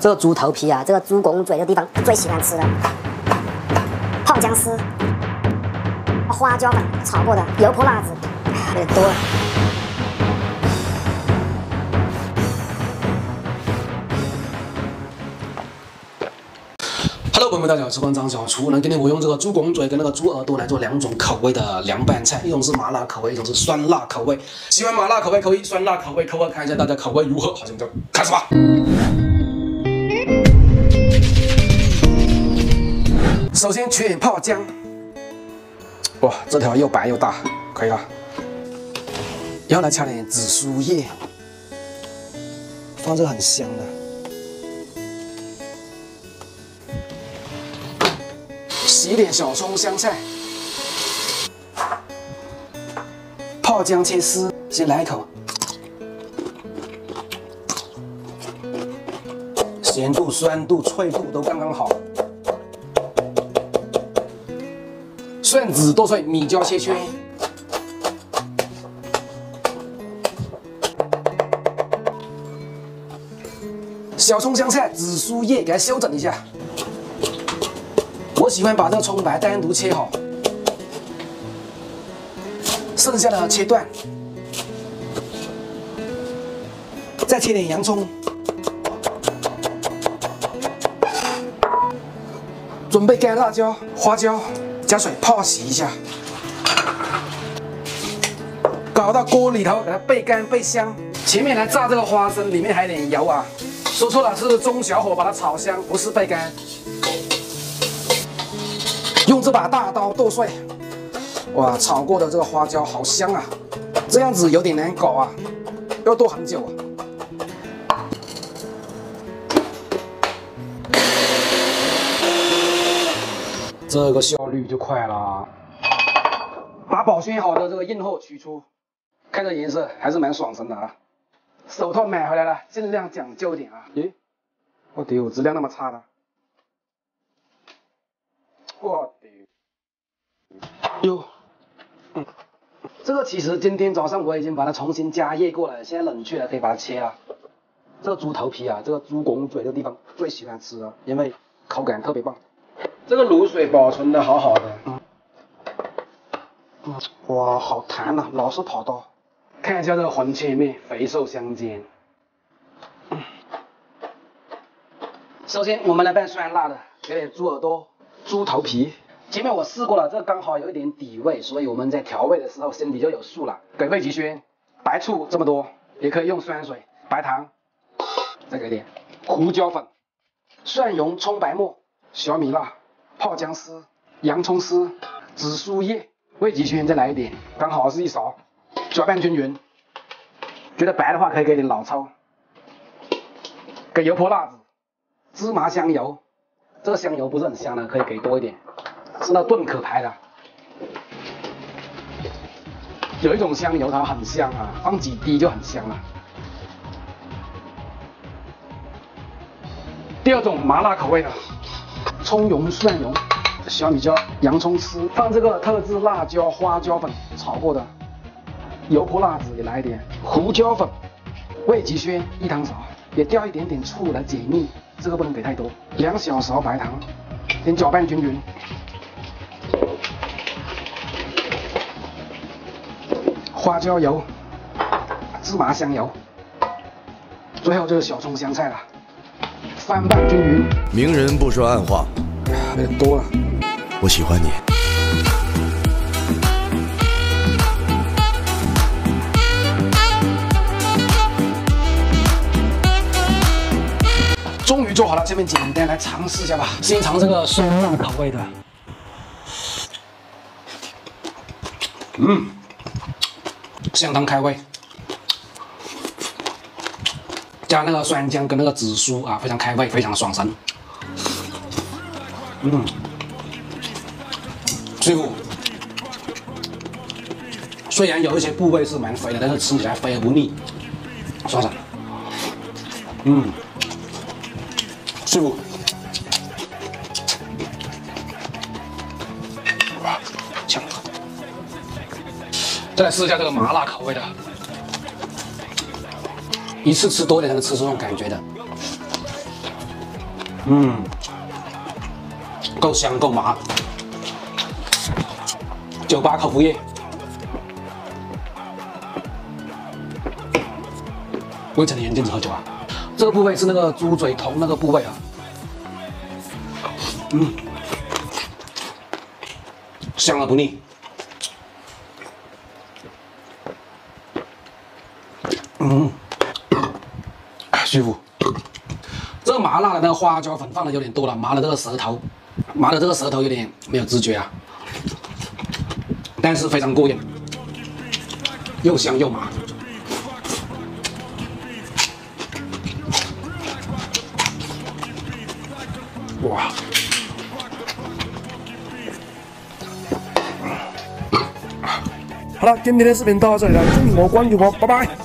这个猪头皮啊，这个猪拱嘴的地方最喜欢吃的，泡姜丝、花椒粉炒过的，油泼辣子，有点多了。 Hello， 朋友们，大家好，我是馆长小厨。那今天我用这个猪拱嘴跟那个猪耳朵来做2种口味的凉拌菜，一种是麻辣口味，一种是酸辣口味。喜欢麻辣口味扣1，酸辣口味扣2，看一下大家口味如何。好，现在就开始吧。首先缺点泡姜，哇，这条又白又大，可以了。然后来掐点紫苏叶，放这个很香的。 洗一点小葱、香菜，泡姜切丝，先来一口，咸度、酸度、脆度都刚刚好。蒜子剁碎，米椒切圈，小葱、香菜、紫苏叶给它修整一下。 我喜欢把这个葱白单独切好，剩下的切段，再切点洋葱，准备干辣椒、花椒，加水泡洗一下，搞到锅里头，给它焙干焙香。前面来炸这个花生，里面还有点油啊，说错了，是中小火把它炒香，不是焙干。 用这把大刀剁碎，哇，炒过的这个花椒好香啊！这样子有点难搞啊，要剁很久啊。这个效率就快了。把保鲜好的这个硬货取出，看这颜色还是蛮爽身的啊。手套买回来了，尽量讲究点啊。咦，我丢，质量那么差的。 我的哟，这个其实今天早上我已经把它重新加热过了，现在冷却了，可以把它切了。这个猪头皮啊，这个猪拱嘴的地方最喜欢吃了，因为口感特别棒。这个卤水保存的好好的，哇，好弹啊，老是跑刀。看一下这个横切面，肥瘦相间。首先我们来拌酸辣的，给点猪耳朵。 猪头皮，前面我试过了，这刚好有一点底味，所以我们在调味的时候心里就有数了。给味极鲜，白醋这么多，也可以用酸水、白糖，再给点胡椒粉、蒜蓉、葱白末、小米辣、泡姜丝、洋葱丝、紫苏叶，味极鲜再来一点，刚好是1勺，搅拌均匀。觉得白的话可以给点老抽，给油泼辣子、芝麻香油。 这个香油不是很香的，可以给多一点，是那炖可牌的。有一种香油它很香啊，放几滴就很香了。第2种麻辣口味的，葱蓉、蒜蓉、小米椒、洋葱丝，放这个特制辣椒、花椒粉炒过的，油泼辣子也来一点，胡椒粉，味极鲜1汤勺，也调一点点醋来解腻。 这个不能给太多，2小勺白糖，先搅拌均匀。花椒油、芝麻香油，最后就是小葱香菜了，翻拌均匀。 明人不说暗话， 有点多了。 我喜欢你。 终于做好了，下面简单来尝试一下吧。先尝这个酸辣口味的，相当开胃，加那个酸姜跟那个紫苏啊，非常开胃，非常爽身。师傅，虽然有一些部位是蛮肥的，但是吃起来肥而不腻，爽爽。师傅，哇，强！再来试一下这个麻辣口味的，一次吃多一点才能吃出这种感觉的。 够香够麻。98口服液，未成年禁止喝酒啊。这个部位是那个猪嘴头那个部位啊。香而不腻。舒服。这个麻辣的那个花椒粉放的有点多了，麻的这个舌头有点没有知觉啊，但是非常过瘾，又香又麻。哇！ 好了，今天的视频到这里了，祝我关注我，拜拜。